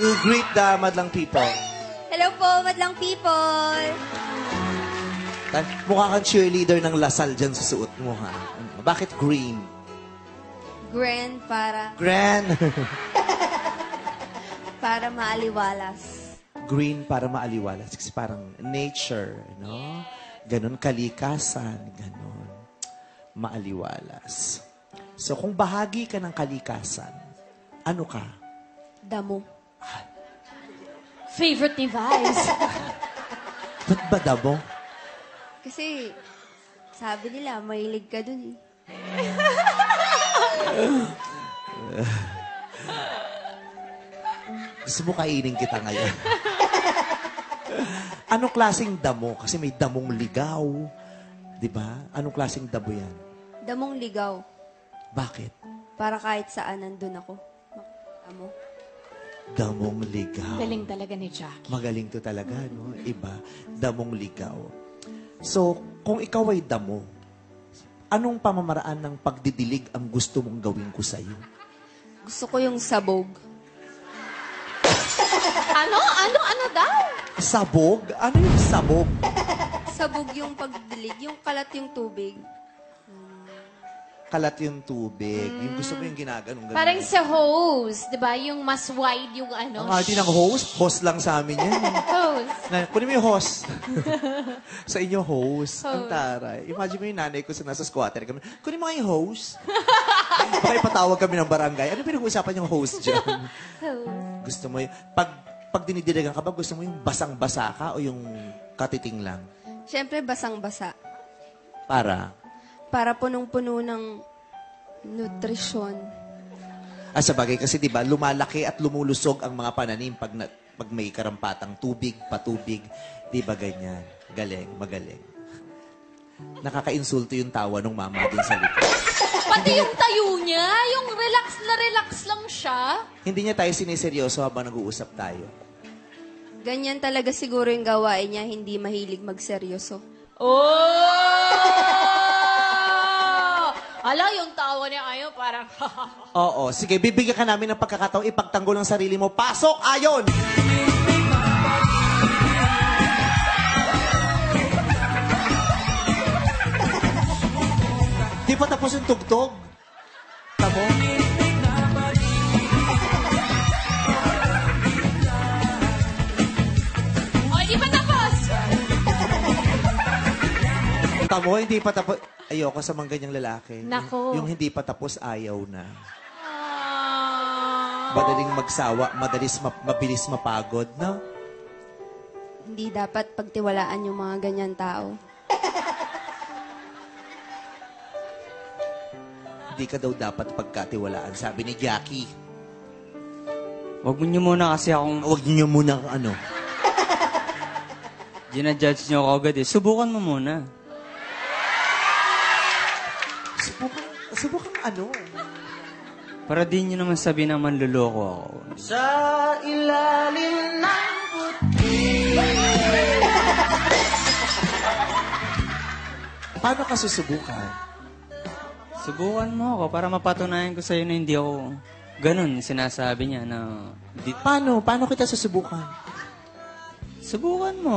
You greet the madlang people. Hello po, madlang people. Mukha kang cheerleader ng Lasal dyan sa suot mo, ha? Bakit green? Grand para maaliwalas. Green para maaliwalas. Kasi parang nature, no? Ganon, kalikasan, ganon. Maaliwalas. So, kung bahagi ka ng kalikasan, ano ka? Damo. Favorite ni Vice. Ba't ba damo? Kasi, sabi nila, mahilig ka dun eh. Gusto mo kainin kita ngayon. Anong klaseng damo? Kasi may damong ligaw. Di ba? Anong klaseng damo yan? Damong ligaw. Bakit? Para kahit saan nandun ako. Makita mo. Damong ligaw. Galing talaga ni Jackie. Magaling to talaga, no? Iba. Damong ligaw. So, kung ikaw ay damo, anong pamamaraan ng pagdidilig ang gusto mong gawin ko sa'yo? Gusto ko yung sabog. Ano daw? Sabog? Ano yung sabog? Sabog yung pagdilig, yung kalat yung tubig. Kalat yung tubig. Yung gusto mo yung ginaganon. Parang sa hose, di ba? Yung mas wide yung ano. Ang arte ng host? Host lang sa amin yan. Hose. Kunin mo yung host. Sa inyo, host. Ang taray. Imagine mo yung nanay ko sa nasa squatter kami. Kunin mo nga yung host. Baka ipatawag kami ng barangay. Ano pinag-uusapan yung host dyan? Hose. Gusto mo yung... Pag dinidiligan ka ba, gusto mo yung basang-basa ka o yung katiting lang? Siyempre, basang-basa. Para Punong-puno ng nutrisyon. sa bagay kasi 'di ba, lumalaki at lumulusog ang mga pananim pag may karampatang tubig, patubig, 'di ba ganyan? Galing, magaling. Nakakainsulto yung tawa ng mama din sa likod. Pati yung tayo niya, yung relax lang siya. Hindi niya tayo siniseryoso habang nag-uusap tayo. Ganyan talaga siguro yung gawain niya, hindi mahilig magseryoso. Oh! Ala, yung tawa niya kayo parang... Oo, sige, bibigyan ka namin ng pagkakataon ipagtanggol ang sarili mo. Pasok, ayon! Di pa tapos yung tugtog. Tamo? Di pa tapos! Tamo, hindi pa tapos. Ayoko sa mga ganyang lalaki. Nako. Yung hindi pa tapos, ayaw na. Madaling magsawa, mabilis mapagod, no? Hindi dapat pagtiwalaan yung mga ganyan tao. Hindi ka daw dapat pagkatiwalaan, sabi ni Jackie. Huwag niyo muna kasi akong... Huwag niyo muna ano. Ginajudge niyo ako agad eh. Subukan mo muna. Subukan ano? Para di niyo naman sabihin na manluloko ako. Sa ilalim ng puti. Paano ka susubukan? Subukan mo ako para mapatunayan ko sa'yo na hindi ako ganun. Sinasabi niya na... Paano? Paano kita susubukan? Subukan mo.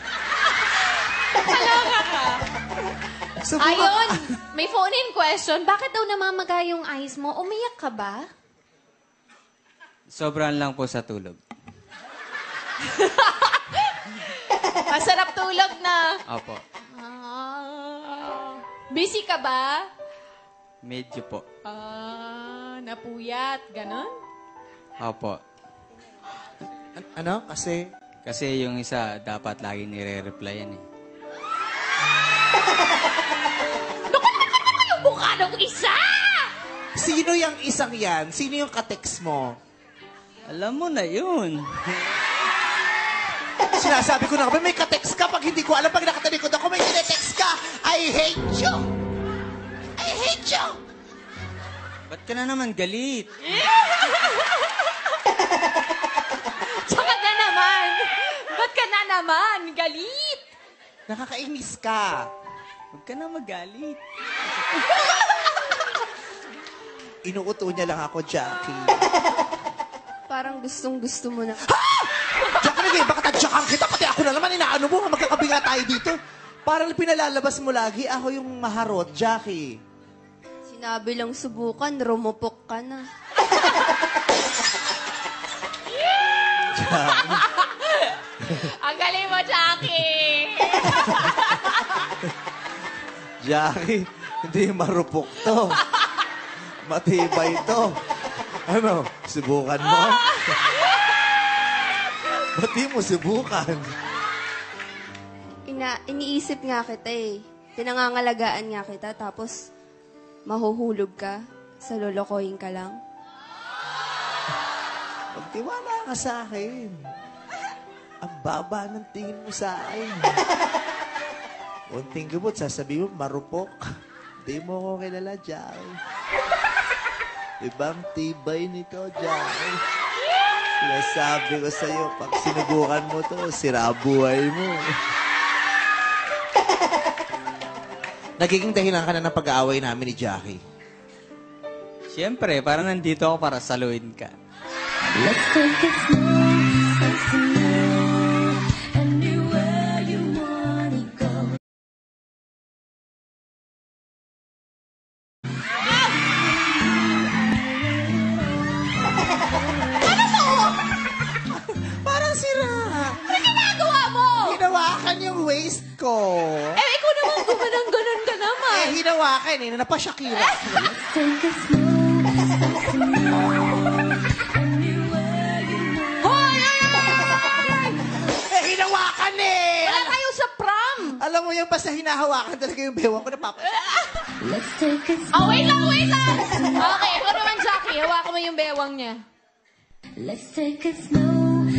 Subukan. Ayon, may phone-in question. Bakit daw namamaga yung eyes mo? Umiyak ka ba? Sobrang lang po sa tulog. Masarap tulog na. Opo. Busy ka ba? Medyo po. Napuyat. Ganon? Opo. Ano? Kasi... Kasi yung isa, dapat lagi nire-replyan eh. Yung mukha ng isa! Sino yung isang yan? Sino yung katext mo? Alam mo na yun. Sinasabi ko na may katext ka pag hindi ko alam. Pag nakatalikod ako, may tinetext ka. I hate you! I hate you! Ba't ka na naman galit? Tsaka na naman! Ba't ka na naman? Galit! Nakakainis ka. Huwag ka na magalit. Inuuto niya lang ako, Jackie. parang gustong-gusto mo na. Jackie, nag baka tadyakan kita, pati ako na naman, inaano mo, magkakabinga tayo dito. Parang pinalalabas mo lagi, ako yung maharot, Jackie. Sinabi lang subukan, rumupok ka na. Ang galing mo, Jackie! Jackie, hindi marupok to. Matibay to. Ano, subukan mo? Ba't di mo subukan? Iniisip nga kita eh. Pinangangalagaan nga kita, tapos mahuhulog ka, sa lolokohin ka lang. Magtiwala ka sa akin. Ang baba ng tingin mo sa akin. Unting gabot, sasabihin mo, marupok. Di mo ko kilala, Jackie. Ibang tibay nito, Jackie. Sinasabi ko sa'yo, pag sinubukan mo to, sira buhay mo. Nagiging dahilan ka na ng pag-aaway namin ni Jackie. Siyempre, parang nandito ako para saluhin ka. Let's take it slow, anywhere you wanna go. Parang sira. Ano ginagawa mo? Hinawakan yung waist ko. Eh, ikaw naman gumanang-ganon ka naman. Hinawakan eh. Napashakira. Let's take it slow, anywhere you wanna Hinawakan eh. Wala kayo sa prom. Alam mo yung basta hinahawakan talaga yung bewang ko Let's take it Oh, wait lang, wait lang. Okay, ikaw naman, Jackie. Hawakan mo yung bewang niya. Let's take it slow,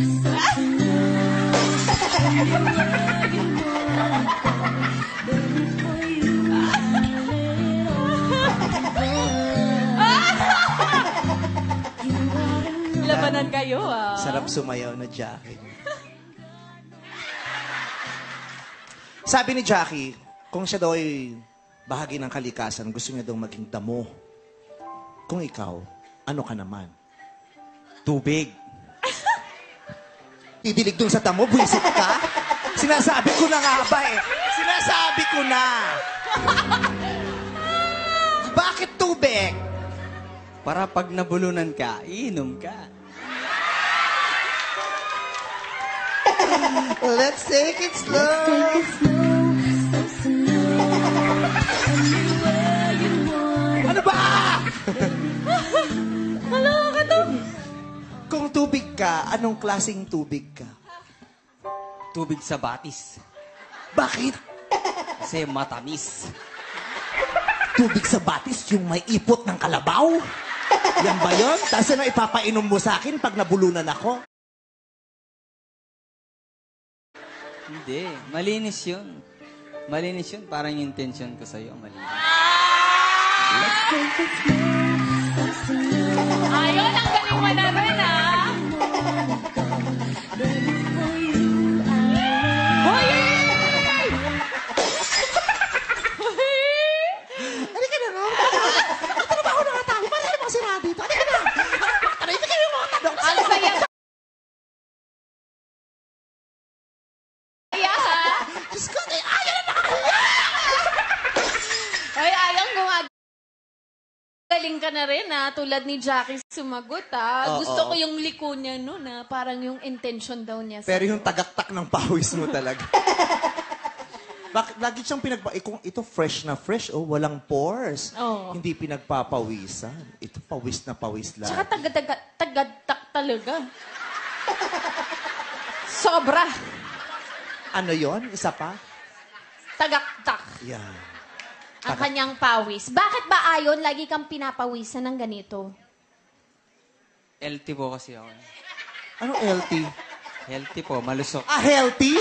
Labanan kayo, ah. Sarap sumayaw na Jackie. Sabi ni Jackie, kung siya daw ay bahagi ng kalikasan, gusto niya daw maging damo. Kung ikaw, ano ka naman? Tubig. Idilig dun sa damo, buwisit ka? Sinasabi ko na nga ba eh. Sinasabi ko na. Bakit tubig? Para pag nabulunan ka, iinom ka. Let's take it slow. take it slow, anywhere you wanna Ano ba? Malaka to. Kung tubig ka, anong klaseng tubig ka? Tubig sa batis. Bakit? Kasi matamis. Tubig sa batis, yung may ipot ng kalabaw? Yan ba yun? Tapos ano ipapainom mo sa akin pag nabulunan ako? Hindi. Malinis yun. Malinis yun. Parang yung intention ko sa'yo. Malinis. Ayun, ang galing mo na rin, ah. Hoy! Halika na nga. Ito na ba ako nakatago? Paano yung mga sira dito? Halika na. Ano, ibigay mo yung mga tanong. Ang saya. Saya, ha? Diyos ko, ayaw na nakakaya. Ay, ayang galing ka na rin, ha? Tulad ni Jackie sumagot, ha? Oo. Gusto ko yung liko niya nun, ha? Parang yung intention daw niya. Pero yung tagaktak ng pawis mo talaga. Bakit lagi siyang kung ito fresh na fresh, oh, walang pores. Oo. Hindi pinagpapawisan. Ito pawis na pawis lang. Tsaka tagadak talaga. Sobra. Ano yon? Isa pa? Tagaktak. Yan. Ang kanyang pawis. Bakit ba ayon lagi kang pinapawisan ng ganito? Healthy po kasi ako. Ano healthy? Healthy po. Malusok. Ah, healthy?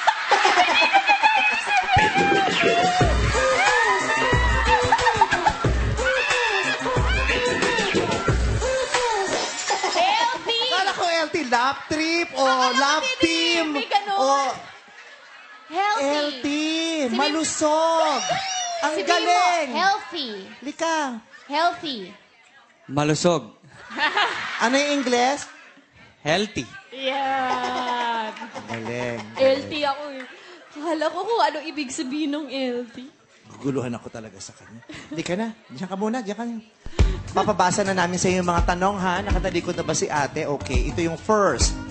Healthy! Kala ko healthy. Lap trip o lap hindi, team. hindi ganun. O Healthy. healthy. Si Bim- Malusog. Ang Si Bimo, galing. healthy. Lika. Healthy. Malusog. Ano yung Ingles? Healthy. Yan. Galing. LT ako eh. Akala ko kung ano ibig sabihin ng LT. Guguluhan ako talaga sa kanya. Hindi ka na. Diyan ka muna. Diyan ka na. Papabasa na namin sa iyo yung mga tanong, ha? Nakatalikod na ba si ate? Okay. Ito yung first.